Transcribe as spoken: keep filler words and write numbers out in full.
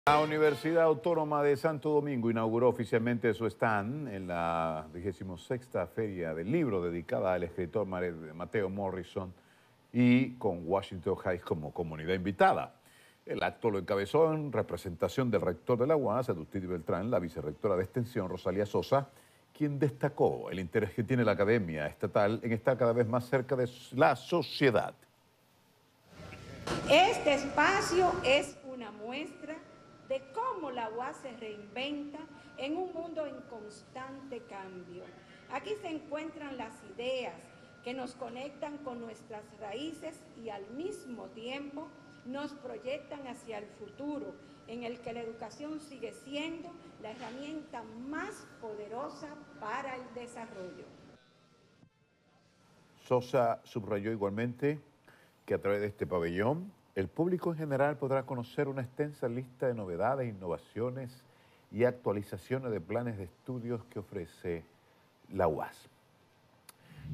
La Universidad Autónoma de Santo Domingo inauguró oficialmente su stand en la vigésima sexta Feria del Libro dedicada al escritor Mateo Morrison y con Washington Heights como comunidad invitada. El acto lo encabezó en representación del rector de la U A S, Edustidio Beltrán, la vicerrectora de Extensión, Rosalía Sosa, quien destacó el interés que tiene la academia estatal en estar cada vez más cerca de la sociedad. Este espacio es una muestra de cómo la U A S se reinventa en un mundo en constante cambio. Aquí se encuentran las ideas que nos conectan con nuestras raíces y al mismo tiempo nos proyectan hacia el futuro, en el que la educación sigue siendo la herramienta más poderosa para el desarrollo. Sosa subrayó igualmente que a través de este pabellón el público en general podrá conocer una extensa lista de novedades, innovaciones y actualizaciones de planes de estudios que ofrece la U A S.